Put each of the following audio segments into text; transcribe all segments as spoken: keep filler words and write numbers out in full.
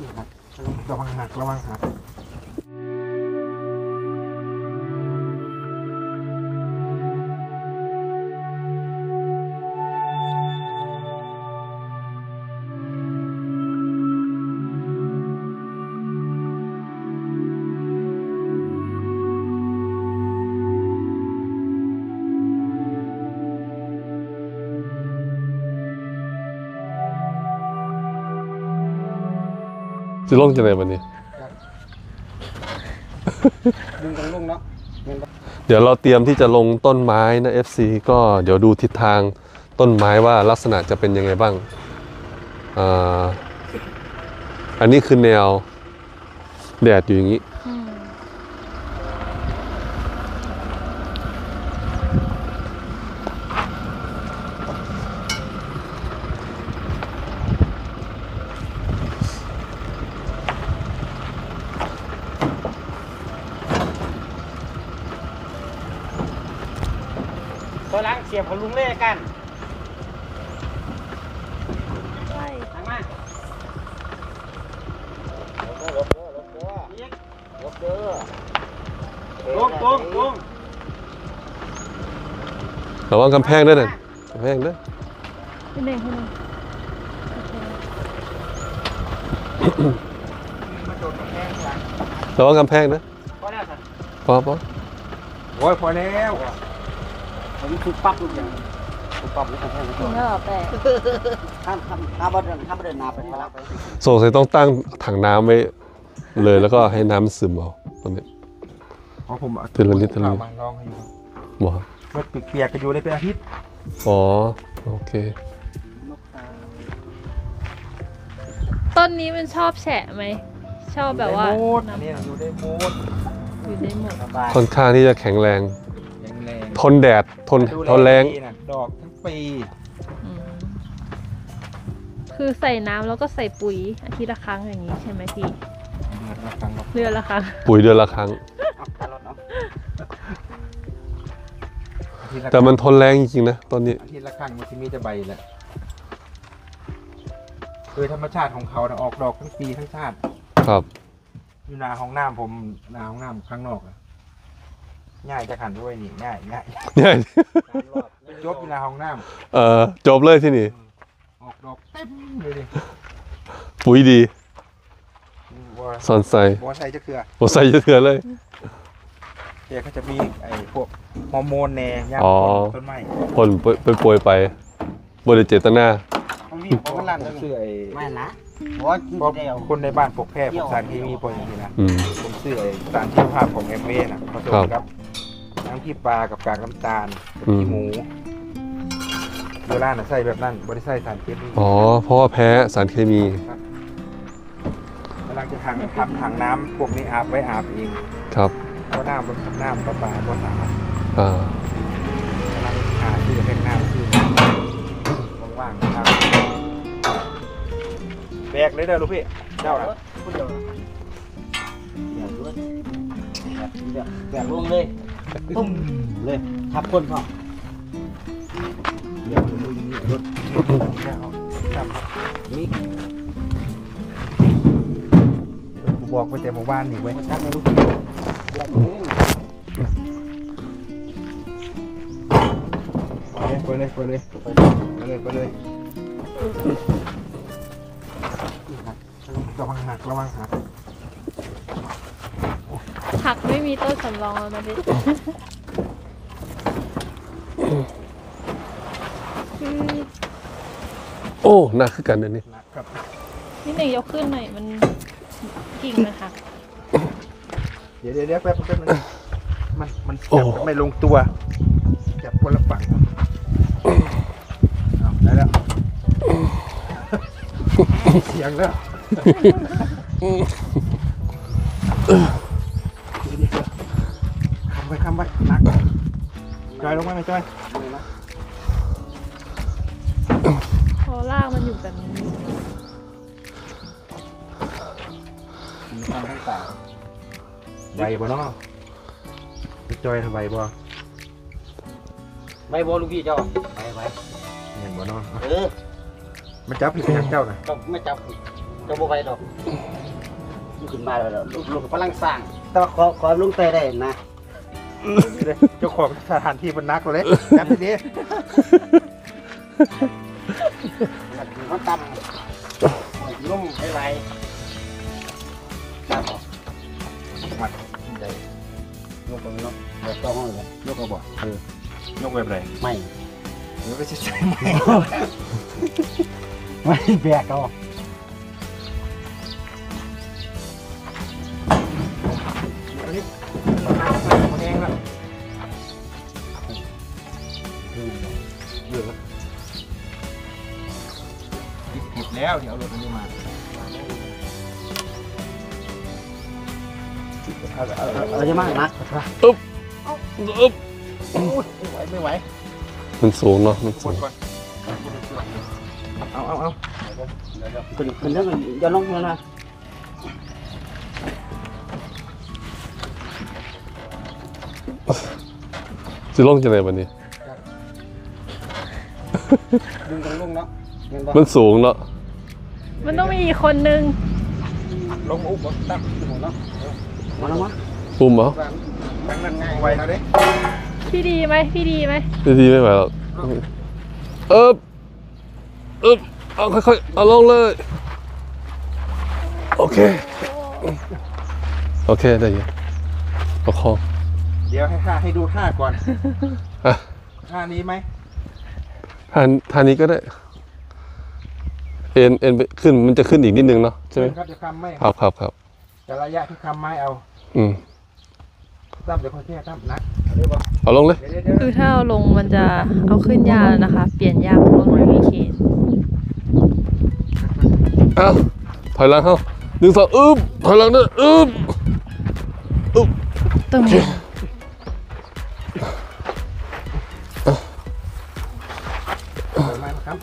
ระวังหักระวังหักจะลงจะไหนวันนี้ดึงตรงลงเนาะเดี๋ยวเราเตรียมที่จะลงต้นไม้นะ เอฟ ซี ก็เดี๋ยวดูทิศทางต้นไม้ว่าลักษณะจะเป็นยังไงบ้างอ่าอันนี้คือแนวแดดอยู่อย่างนี้ตัวล้างเสียบของลุงเล่กันใช่ทางมาลบเด้อลบเด้อลบเด้อลงลงลงระวังกำแพงด้วยนะกำแพงด้วยเป็นเองคนนึงมาโดนกำแพงหลังระวังกำแพงนะพอแล้วสิพอพอโอ้ยพอแล้วผมคือปั๊บทุกอย่างคือปั๊บทุกอย่างถึงแล้วเหรอแปะถ้าถ้าถ้าบ่เดินถ้าบ่เดินนาไปพลังไปสงสัยต้องตั้งถังน้ำไว้เลยแล้วก็ให้น้ำซึมเอาตรงนี้อ๋อผมทีละนิดทีละนิดบางรองให้อยู่บ่รถเปียกๆก็อยู่ได้เป็นอาทิตย์อ๋อโอเคต้นนี้มันชอบแฉะไหมชอบแบบว่าอันนี้อยู่ได้หมดอยู่ได้หมดค่อนข้างที่จะแข็งแรงทนแดดทนทนแรงดอกทั้งปีคือใส่น้ำแล้วก็ใส่ปุ๋ยอาทิตย์ละครั้งอย่างนี้ใช่ไหมพี่เดือนละครั้งปุ๋ยเดือนละครั้งแต่มันทนแรงจริงๆนะตอนนี้อาทิตย์ละครั้งมันจะมีแต่ใบแหละโดยธรรมชาติของเขาออกดอกทั้งปีทั้งชาติครับอยู่นาห้องน้ำผมนาห้องน้ำข้างนอกง่ายจะขันด้วยนี่ง่ายง่ายง่ายจบอยู่นาห้องน้ำเอ่อจบเลยที่นี่ออกดอกเต็มเลยดิปุ๋ยดีสอนใส่บัวใส่จะเกลือบัวใส่จะเกลือเลยเดี๋ยวเขาจะมีไอ้พวกฮอร์โมนแน่ย่างต้นไม้ผลไปป่วยไปบริเจตนาผมมีผมก็ลั่นเสื้อไอ้ไม่นะเพราะคนในบ้านพวกแพร่พวกสารเคมีพวกอย่างนี้นะผมซื้อไอ้สารชีวภาพของเอ็มเวนะผสมกับน้ำขี้ปลากับกากน้ำตาลขี้หมูโบราณใส่แบบนั้นบริใส่สารเคมีอ๋อเพราะว่าแพ้สารเคมีกำลังจะทางทำถังน้ำพวกนี้อาบไว้อาบเองครับเพราะน้ำบนน้ำประปาบนสาอ่ากำลังหาที่จะเป็นน้ำที่ว่างๆนะครับแบกเลยเด้อลูกพี่เจ้าละเดี๋ยวด้วยแบกลงเลยตุ้มเลยทับคนพ่อเดี๋ยวดูนี่รถครับนี่กูบอกไปแต่หมู่บ้านนี่ไว้ตั้งในลูกไปเลยไปเลยไปเลยไปเลยระวังหักระวังหักหักไม่มีต้นสำรองแล้วนะพี่โอ้หนักขึ้นกันอันนี้นี่หนึ่งยกขึ้นหน่อยมันกิ่งมันหักเดี๋ยวเดี๋ยวแป๊บแป๊บมันมันมันไม่ลงตัวจับคนละฝั่งได้แล้วเสียงแล้วคำไปคำไปหนักจอยลงมาไหมจอยพอล่างมันอยู่แบบนี้ใบบ่เนาะจอยทำใบบ่ใบบ่ลูกพี่เจ้าใบใบเห็นบ่เนาะเออมันจับผิดทางเจ้าน่ะต้องไม่จับจะบ่ไปดอกขึ้นมาแล้วลูกกำลังสร้างแต่ว่าขอขอลุงเตยได้นะเจ้าของสถานที่มันนักเลยจับทีนี้เขาตำนุ่มไปไรครับมัดใหญ่ยกไปเนาะเดี๋ยวต้องห้องเลยยกกระบอกเออยกแบบไหนไม่หรือก็จะใช้ไม่ไม่แบกเอาอันนี้มันแห้งแล้วเยอะหยิบแล้วเดี๋ยวเอารถนี้มาเราจะมากนะอึ๊บอึ๊บไม่ไหวไม่ไหวมันสูงเนาะมันสูงเอาเอาเอาเป็นเป็นเรื่องย้อนลงเลยนะจะลงจะไหนวันนี้ดึงตรงลงเนาะมันสูงเนาะมันต้องมีอีกคนนึงลงอุ้มรถตั้งขึ้นหัวเนาะมาแล้วมั้งอุ้มเหรอตั้งนั่นง่ายไวนะเด้พี่ดีไหมพี่ดีไหมพี่ดีไม่ไหวหรอกเอ๊บเอ๊บเอาค่อยๆเอาลงเลยโอเคโอเคได้ยังประคองเดี๋ยวให้ท่าให้ดูท่าก่อนท่านี้ไหมท่าท่านี้ก็ได้เอ็นเอ็นขึ้นมันจะขึ้นอีกนิดนึงเนาะใช่ไหมครับจะคำไม่ครับครับครับแต่ระยะที่คำไม้เอาอืมตั้มเดี๋ยวค่อยแค่ตั้มนักเอาลงเลยคือถ้าเอาลงมันจะเอาขึ้นยากนะคะ เปลี่ยนยากเพราะมันไม่มีเขนอ้าวถอยหลังเข้าหนึ่งสองอึ๊บถอยหลังด้วยอึ๊บอึ๊บตึมมาครับ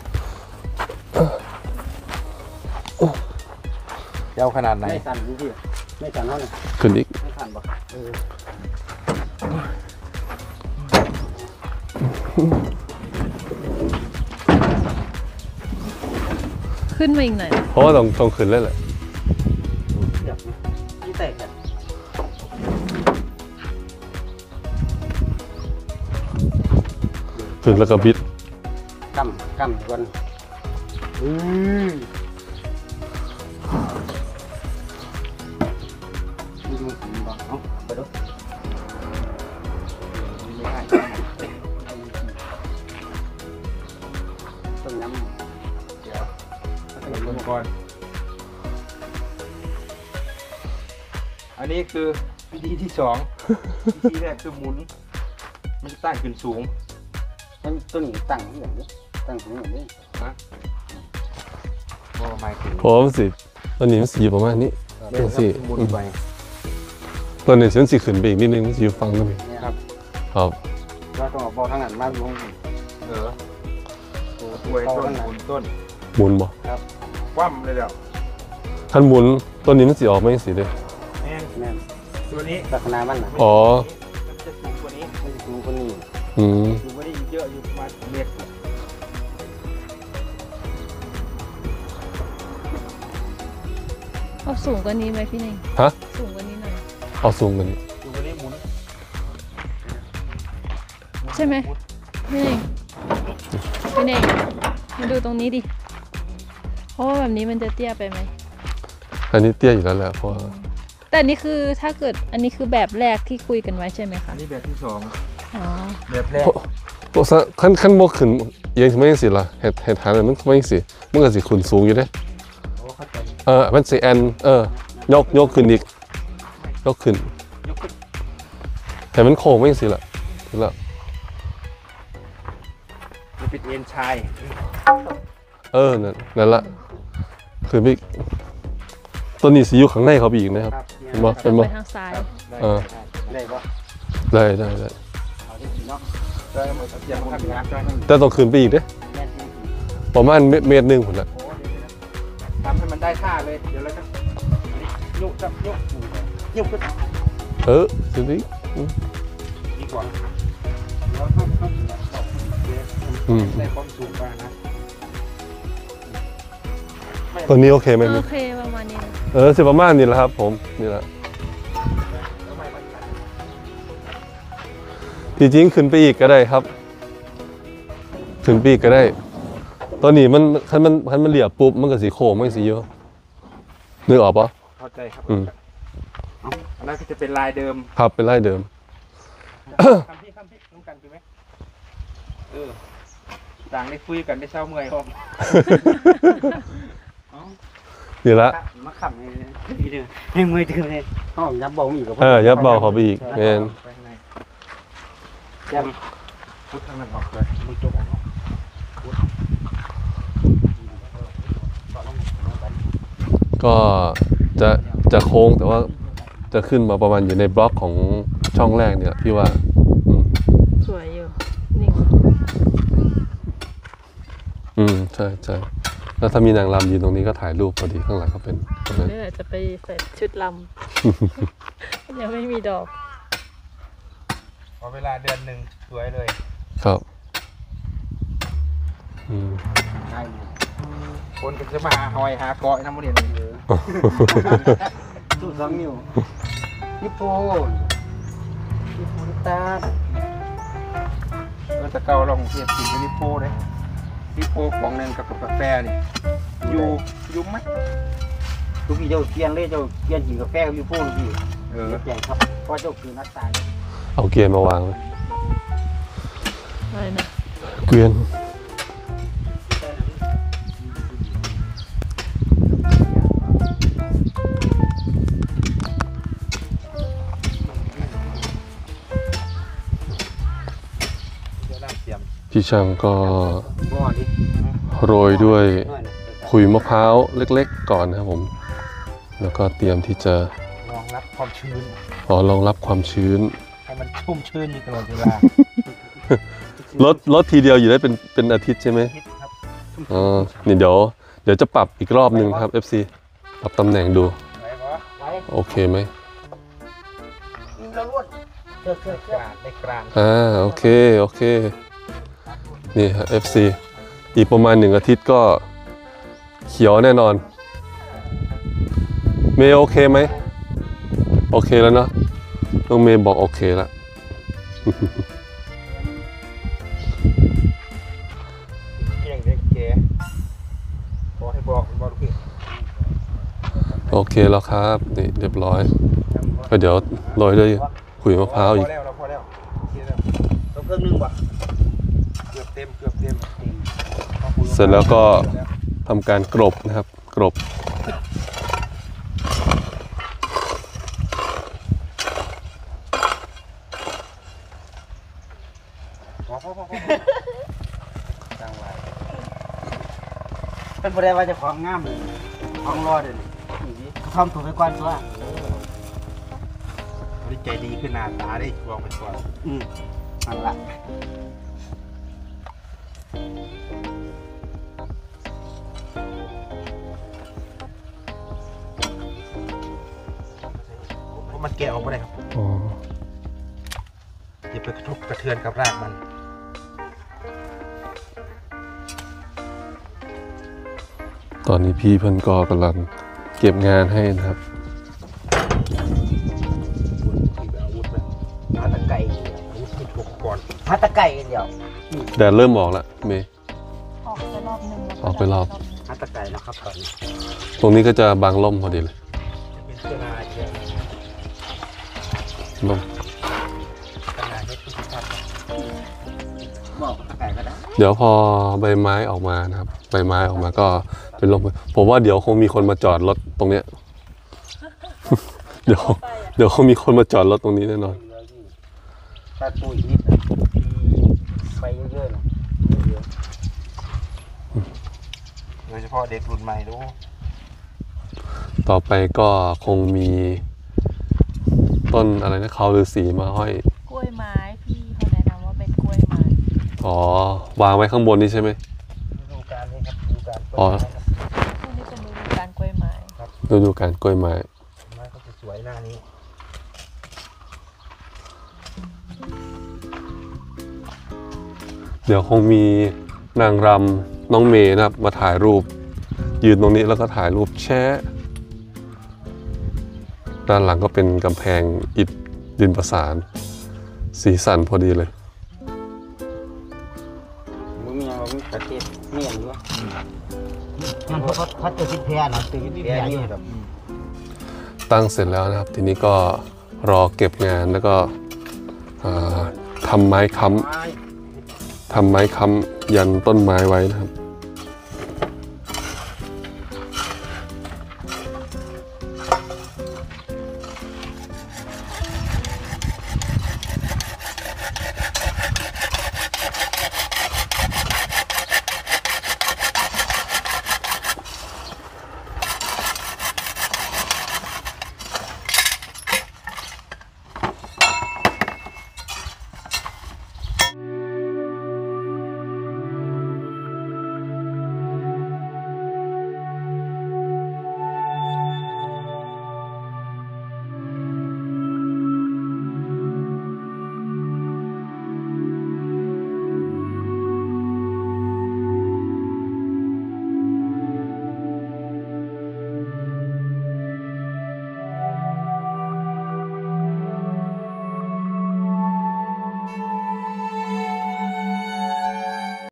ยาวขนาดไหนไม่สั่นพี่ไม่สั่นเท่าไหร่ขึ้นอีกไม่สั่นปะขึ้นมาอีกหน่อยเพราะว่าต้องต้องขึ้นแล้วแหละนี่แตกกันขึ้นแล้วก็บิดกำกำก่อนอืมเอาไปดูต้มยำเดี๋ยวลงก่อนอันนี้คือวิธีที่สองวิธีแรกคือหมุนมันจะตั้งขึ้นสูงต้นต้นตั้งอย่างนี้ตั้งสูงอย่างนี้นะโอ้ไม่ถึงพร้อมสิตอนนี้มันสีประมาณนี้เป็นสีหมุนไปตอนนี้ฉันสีขึ้นไปอีกนิดนึงมันสีฟังก็มีครับครับเราต้องเอาบอลทางนั้นมาลงเออตัวต้นหมุนต้นหมุนบ่ครับคว่ำเลยเดี๋ยวท่านหมุนต้นนี้มันสีออกไม่สีเลยแม่แม่ตัวนี้ลักษณะมันนะอ๋อมันจะสูงกว่านี้มันจะสูงกว่านี้อืมสูงกว่านี้เยอะอยู่ประมาณเมตรเอาสูงกว่านี้ไหมพี่เน่งฮะสูงกว่านี้หน่อยเอาสูงกว่านี้สูงกว่านี้หมุนใช่ไหมพี่เน่งพี่เน่งมาดูตรงนี้ดิเพราะว่าแบบนี้มันจะเตี้ยไปไหมอันนี้เตี้ยอยู่แล้วแหละเพราะแต่นี่คือถ้าเกิดอันนี้คือแบบแรกที่คุยกันไว้ใช่ไหมคะอันนี้แบบที่สองอ๋อแบบแรกโอ้ขั้นขั้นโมขึ้นยังไม่ยังสิล่ะเหตุเหตุฐานมันไม่ยังสิมันก็สิขึ้นสูงอยู่เด้เออมันสิแอนเออยกยกขึ้นอีกยกขึ้นแต่มันโค้งไม่ยังสิล่ะถึงแล้วจะเป็นเอ็นชายเออนั่นนั่นละคือพี่ตัวนี้สีอยู่ข้างในเขาอีกนะครับเป็นบ่เป็นบ่ทางซ้ายเออได้ปะได้ได้ได้แต่ต้องขึ้นไปอีกเด้ประมาณเมตรหนึ่งผมละทำให้มันได้ท่าเลยเดี๋ยวเราจะยุบจับยุบยุบขึ้นเออสิดีดีกว่าในความสูงกว่านะตัวนี้โอเคไหมโอเคไหมเออสิประมาณนี้แหละครับผมนี่แหละจริงๆขึ้นไปอีกก็ได้ครับขึ้นไปอีกก็ได้ตอนนี้มันคันมันคันมันเหลี่ยปุ๊บมันก็สีโค้งมันสีเยอะนึกออกปะเข้าใจครับอืมอันนั้นก็จะเป็นลายเดิมครับเป็นลายเดิมคำพี่คำพี่รู้กันใช่ไหมเออต่างได้คุยกันได้เช่าเมื่อยครับนี่ละมาขับให้ดีเด้อให้มือถือเลยห้องยับเบาอีกกับเออยับเบาเขาไปอีกแมนยังพุทธทางนั้นออกเลยมึงจบออกก็จะจะโค้งแต่ว่าจะขึ้นมาประมาณอยู่ในบล็อกของช่องแรกเนี่ยพี่ว่าสวยอยู่นิ่งอืมใช่ใช่แล้วถ้ามีนางรำยืนตรงนี้ก็ถ่ายรูปพอดีข้างหลังก็เป็นตรงนั้นนี่แหละจะไปใส่ชุดลำยังไม่มีดอกพอเวลาเดือนหนึ่งสวยเลยครับอืมคนก็จะมาหอยหาเกาะน้ำมันเรียนเลยสูตรสองนิ้วญี่ปุ่นญี่ปุ่นตาเราจะเกาลองเทียบกินกับญี่ปุ่นเลยญี่ปุ่นของหนึ่งกับกาแฟนี่อยู่ยุ่มไหมทุกทีเจ้าเกียนเลยเจ้าเกียนหินกาแฟกับญี่ปุ่นพี่เออแจกครับเพราะเจ้าคือนักตายเอาเกียร์มาวางเลยอะไรนะเกวียนพี่ช่างก็โรยด้วยขุยมะพร้าวเล็กๆก่อนนะครับผมแล้วก็เตรียมที่จะรองรับความชื้นอ๋อรองรับความชื้นให้มันชุ่มชื้นอยู่ตลอดเวลาลดลดทีเดียวอยู่ได้เป็นเป็นอาทิตย์ใช่ไหมอ๋อนี่เดี๋ยวเดี๋ยวจะปรับอีกรอบหนึ่งครับ เอฟ ซี ปรับตำแหน่งดูโอเคไหมอ่าโอเคโอเคนี่ฮะ เอฟ ซี อีกประมาณหนึ่งอาทิตย์ก็เขียวแน่นอนเมย์โอเคไหมโอเคแล้วเนาะน้องเมย์บอกโอเคแล้วเก่งเด็กเก๋ขอให้บอกคุณบอกพี่โอเคแล้วครับนี่เรียบร้อยก็เดี๋ยวโรยด้วยขุยมะพร้าวอีกพอแล้วพอแล้วต้องเครื่องนึงว่ะเกือบเต็มเกือบเต็มเสร็จแล้วก็ทำการกรบนะครับกรบเป็นประเด็นว่าจะของงามของรอเดี๋ยวนี้ทำถูกไปก่อนตัวดีใจดีขึ้นหน้าตาได้วางไปก่อนอืมนั่นแหละมันแกะออกมาได้ครับอย่าไปกระทบกระเทือนกับรากมันตอนนี้พี่เพิ่นก็กำลังเก็บงานให้นะครับพัตะไก่ก่อนพัตะไก่เดียวแดดเริ่มออกแล้วเมย์ออกไปรอบนึงออกไปรอบพัตะไก่นะครับตอนนี้ตรงนี้ก็จะบางล่มพอดีเลยเป็นเชื้อราเยอะล่มเดี๋ยวพอใบไม้ออกมานะครับใบไม้ออกมาก็เป็นลมผมว่าเดี๋ยวคงมีคนมาจอดรถตรงเนี้ยเดี๋ยวเดี๋ยวคงมีคนมาจอดรถตรงนี้แน่นอนถ้าปุ๋ยนิดไปเยอะๆนะโดยเฉพาะเด็กรุ่นใหม่ดูต่อไปก็คงมีต้นอะไรนะเขาฤาษีมาห้อยกล้วยไม้พี่เขาแนะนำว่าเป็นกล้วยไม้อ๋อวางไว้ข้างบนนี้ใช่ไหมฤดูกาลนี้ครับฤดูกาลอ๋อช่วงนี้เป็นฤดูกาลกล้วยไม้ครับฤดูกาลกล้วยไม้ไม้ก็จะสวยหน้านี้เดี๋ยวคงมีนางรำน้องเมย์นะครับมาถ่ายรูปยืนตรงนี้แล้วก็ถ่ายรูปแชะด้านหลังก็เป็นกำแพงอิฐดินประสาน สีสันพอดีเลยมึงมีอะไรมึงประเทศเมียนด้วยงั้นเขาเขาจะติดแพร่นะติดแพร่อยู่แบบตั้งเสร็จแล้วนะครับ ทีนี้ก็รอเก็บงานแล้วก็ทำไม้ค้ำทำไม้ค้ำยันต้นไม้ไว้นะครับ